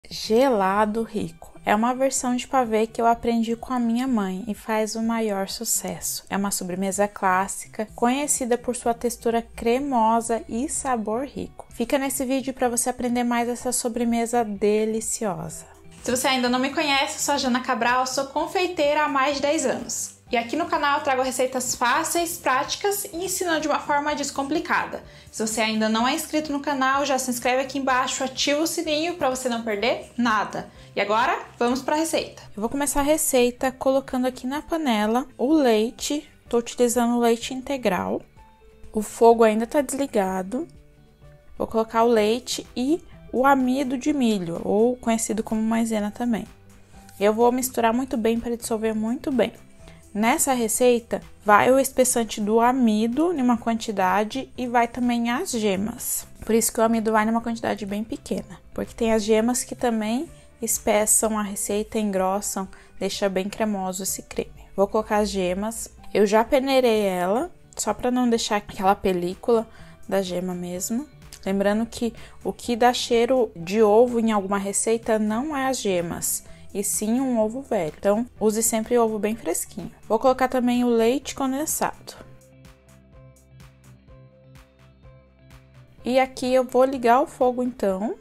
Gelado rico. É uma versão de pavê que eu aprendi com a minha mãe e faz o maior sucesso. É uma sobremesa clássica, conhecida por sua textura cremosa e sabor rico. Fica nesse vídeo para você aprender mais essa sobremesa deliciosa. Se você ainda não me conhece, eu sou a Jana Cabral, sou confeiteira há mais de 10 anos. E aqui no canal eu trago receitas fáceis, práticas e ensino de uma forma descomplicada. Se você ainda não é inscrito no canal, já se inscreve aqui embaixo, ativa o sininho para você não perder nada. E agora, vamos para a receita. Eu vou começar a receita colocando aqui na panela o leite. Estou utilizando o leite integral. O fogo ainda está desligado. Vou colocar o leite e o amido de milho, ou conhecido como maisena também. Eu vou misturar muito bem para dissolver muito bem. Nessa receita, vai o espessante do amido em uma quantidade e vai também as gemas. Por isso que o amido vai numa quantidade bem pequena, porque tem as gemas que também espessam a receita, engrossam, deixa bem cremoso esse creme. Vou colocar as gemas, eu já peneirei ela, só para não deixar aquela película da gema mesmo. Lembrando que o que dá cheiro de ovo em alguma receita não é as gemas, e sim um ovo velho. Então, use sempre ovo bem fresquinho. Vou colocar também o leite condensado. E aqui eu vou ligar o fogo então.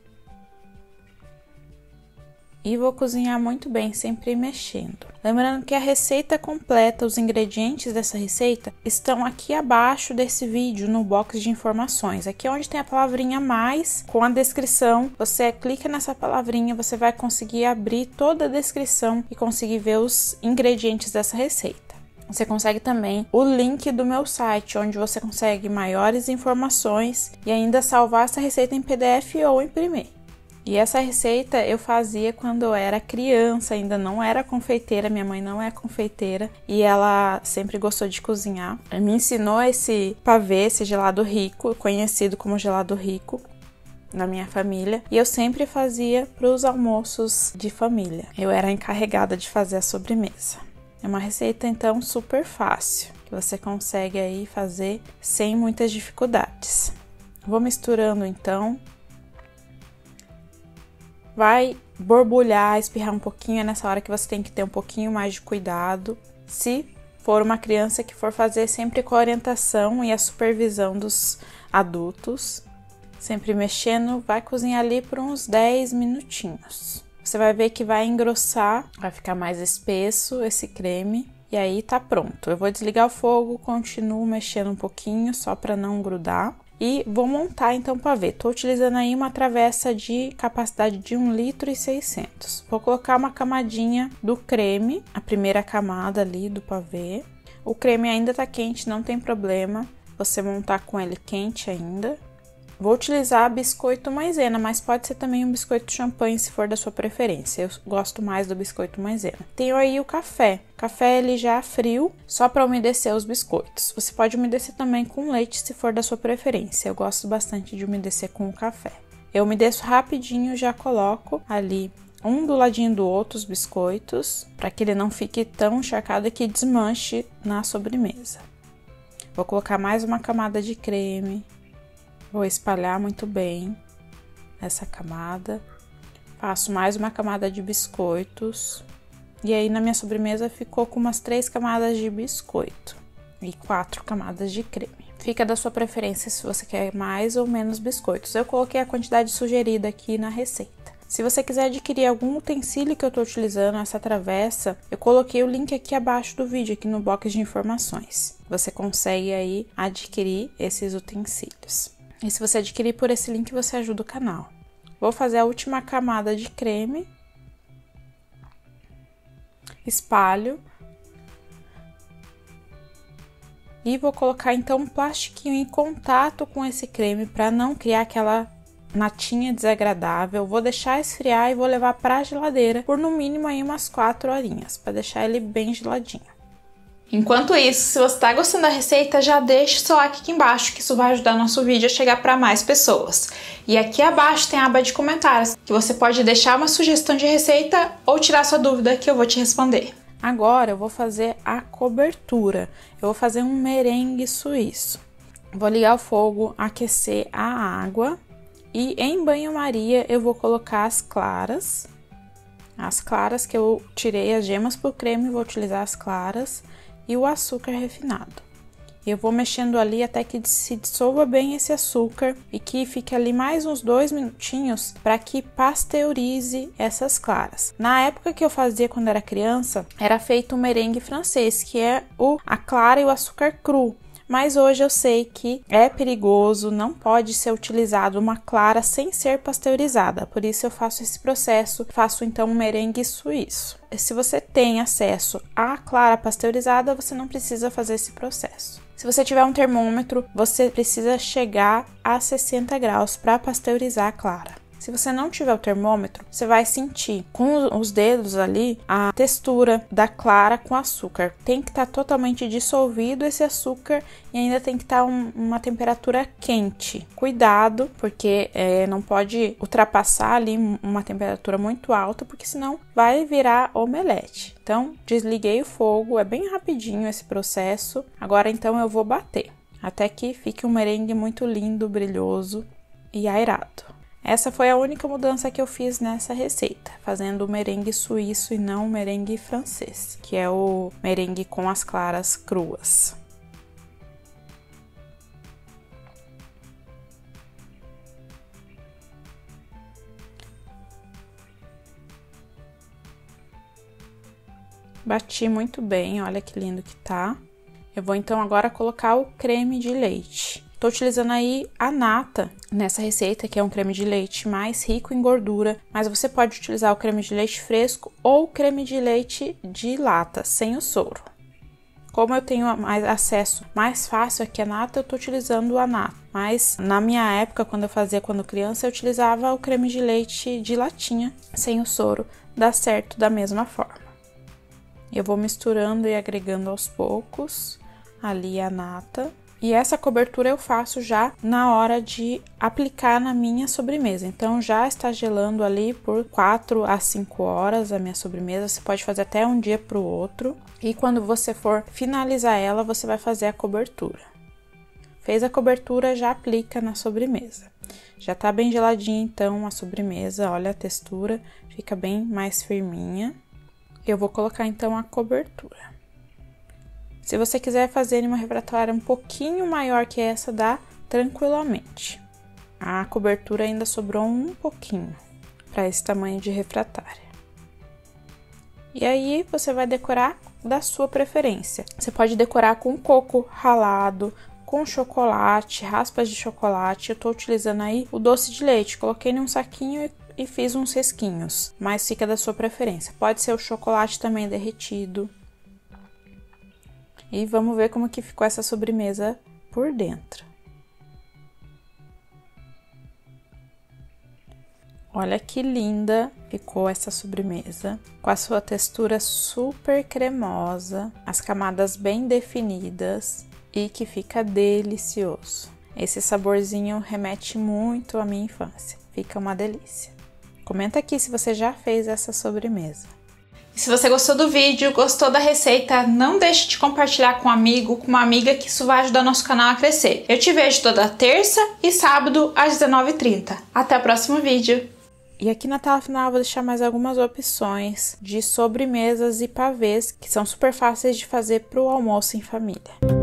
E vou cozinhar muito bem, sempre mexendo. Lembrando que a receita completa, os ingredientes dessa receita, estão aqui abaixo desse vídeo, no box de informações. Aqui é onde tem a palavrinha mais, com a descrição. Você clica nessa palavrinha, você vai conseguir abrir toda a descrição e conseguir ver os ingredientes dessa receita. Você consegue também o link do meu site, onde você consegue maiores informações e ainda salvar essa receita em PDF ou imprimir. E essa receita eu fazia quando eu era criança, ainda não era confeiteira, minha mãe não é confeiteira e ela sempre gostou de cozinhar. Ela me ensinou esse pavê, esse gelado rico, conhecido como gelado rico na minha família, e eu sempre fazia para os almoços de família. Eu era encarregada de fazer a sobremesa. É uma receita então super fácil, que você consegue aí fazer sem muitas dificuldades. Vou misturando então. Vai borbulhar, espirrar um pouquinho, é nessa hora que você tem que ter um pouquinho mais de cuidado. Se for uma criança que for fazer, sempre com a orientação e a supervisão dos adultos. Sempre mexendo, vai cozinhar ali por uns 10 minutinhos. Você vai ver que vai engrossar, vai ficar mais espesso esse creme. E aí tá pronto. Eu vou desligar o fogo, continuo mexendo um pouquinho, só para não grudar. E vou montar então o pavê. Tô utilizando aí uma travessa de capacidade de 1,6 litro. Vou colocar uma camadinha do creme, a primeira camada ali do pavê. O creme ainda tá quente, não tem problema você montar com ele quente ainda. Vou utilizar biscoito maisena, mas pode ser também um biscoito champanhe se for da sua preferência. Eu gosto mais do biscoito maisena. Tenho aí o café. Café ele já frio, só para umedecer os biscoitos. Você pode umedecer também com leite se for da sua preferência. Eu gosto bastante de umedecer com o café. Eu umedeço rapidinho, já coloco ali um do ladinho do outro os biscoitos, para que ele não fique tão encharcado e que desmanche na sobremesa. Vou colocar mais uma camada de creme. Vou espalhar muito bem essa camada. Faço mais uma camada de biscoitos. E aí na minha sobremesa ficou com umas 3 camadas de biscoito e 4 camadas de creme. Fica da sua preferência se você quer mais ou menos biscoitos. Eu coloquei a quantidade sugerida aqui na receita. Se você quiser adquirir algum utensílio que eu estou utilizando, essa travessa, eu coloquei o link aqui abaixo do vídeo, aqui no box de informações. Você consegue aí adquirir esses utensílios. E se você adquirir por esse link, você ajuda o canal. Vou fazer a última camada de creme. Espalho. E vou colocar então um plastiquinho em contato com esse creme para não criar aquela natinha desagradável. Vou deixar esfriar e vou levar para a geladeira por no mínimo aí umas 4 horinhas, para deixar ele bem geladinho. Enquanto isso, se você está gostando da receita, já deixa o seu like aqui embaixo, que isso vai ajudar nosso vídeo a chegar para mais pessoas. E aqui abaixo tem a aba de comentários, que você pode deixar uma sugestão de receita ou tirar sua dúvida, que eu vou te responder. Agora eu vou fazer a cobertura. Eu vou fazer um merengue suíço. Vou ligar o fogo, aquecer a água E em banho-maria eu vou colocar as claras que eu tirei as gemas pro creme, vou utilizar as claras e o açúcar refinado. Eu vou mexendo ali até que se dissolva bem esse açúcar e que fique ali mais uns 2 minutinhos para que pasteurize essas claras. Na época que eu fazia quando era criança, era feito o merengue francês, que é a clara e o açúcar cru. Mas hoje eu sei que é perigoso, não pode ser utilizado uma clara sem ser pasteurizada. Por isso eu faço esse processo, faço então um merengue suíço. Se você tem acesso à clara pasteurizada, você não precisa fazer esse processo. Se você tiver um termômetro, você precisa chegar a 60 graus para pasteurizar a clara. Se você não tiver o termômetro, você vai sentir com os dedos ali a textura da clara com açúcar. Tem que estar totalmente dissolvido esse açúcar e ainda tem que estar uma temperatura quente. Cuidado, porque não pode ultrapassar ali uma temperatura muito alta, porque senão vai virar omelete. Então, desliguei o fogo, é bem rapidinho esse processo. Agora então eu vou bater, até que fique um merengue muito lindo, brilhoso e aerado. Essa foi a única mudança que eu fiz nessa receita, fazendo o merengue suíço e não o merengue francês, que é o merengue com as claras cruas. Bati muito bem, olha que lindo que tá. Eu vou então agora colocar o creme de leite. Tô utilizando aí a nata nessa receita, que é um creme de leite mais rico em gordura, mas você pode utilizar o creme de leite fresco ou creme de leite de lata, sem o soro. Como eu tenho mais acesso mais fácil aqui à nata, eu tô utilizando a nata. Mas na minha época, quando eu fazia quando criança, eu utilizava o creme de leite de latinha, sem o soro, dá certo da mesma forma. Eu vou misturando e agregando aos poucos ali a nata. E essa cobertura eu faço já na hora de aplicar na minha sobremesa. Então, já está gelando ali por 4 a 5 horas a minha sobremesa. Você pode fazer até um dia para o outro. E quando você for finalizar ela, você vai fazer a cobertura. Fez a cobertura, já aplica na sobremesa. Já tá bem geladinha, então, a sobremesa. Olha a textura, fica bem mais firminha. Eu vou colocar, então, a cobertura. Se você quiser fazer em uma refratária um pouquinho maior que essa, dá tranquilamente. A cobertura ainda sobrou um pouquinho para esse tamanho de refratária. E aí, você vai decorar da sua preferência. Você pode decorar com coco ralado, com chocolate, raspas de chocolate. Eu tô utilizando aí o doce de leite. Coloquei num saquinho e fiz uns risquinhos, mas fica da sua preferência. Pode ser o chocolate também derretido. E vamos ver como que ficou essa sobremesa por dentro. Olha que linda ficou essa sobremesa, com a sua textura super cremosa, as camadas bem definidas e que fica delicioso. Esse saborzinho remete muito à minha infância, fica uma delícia. Comenta aqui se você já fez essa sobremesa. E se você gostou do vídeo, gostou da receita, não deixe de compartilhar com um amigo, com uma amiga, que isso vai ajudar nosso canal a crescer. Eu te vejo toda terça e sábado às 19h30. Até o próximo vídeo! E aqui na tela final eu vou deixar mais algumas opções de sobremesas e pavês que são super fáceis de fazer para o almoço em família.